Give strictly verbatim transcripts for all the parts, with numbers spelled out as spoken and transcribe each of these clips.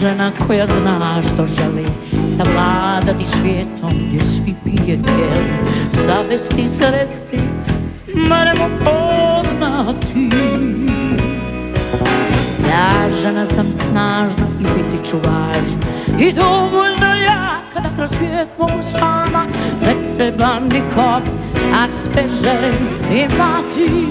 žena koja zna što želi, savladati svijetom gdje svi prijatelji, zavesti, sresti, maremo poznati. Ja žena sam snažna i biti ću važna i dovoljno jaka da kroz svijet mogu sama. Ne treba nikog, a sve želim imati.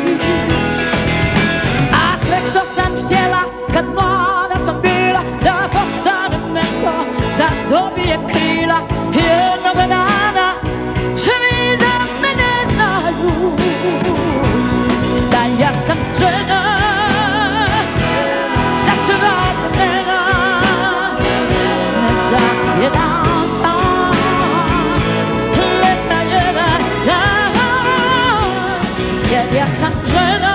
A sve što sam htjela kad mlada sam bila, da postane neko, da dobije krila. Jednog dana svi za mene znaju da ja sam žena, da se vremena ne za jedan dan, leta jedan dan, jer ja sam žena.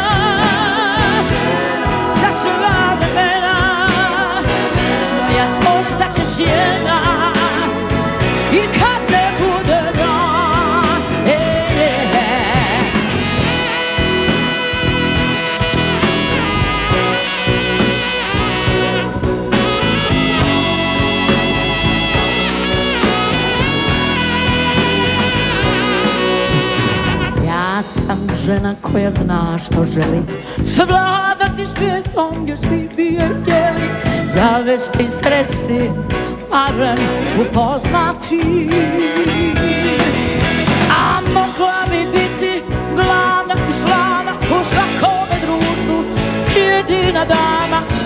Žena koja zna što želi, savladati svijetom gdje svi bi je htjeli, zavesti, stresti, barem upoznati. A mogla bi biti glavna i slavna u svakome društvu, jedina dama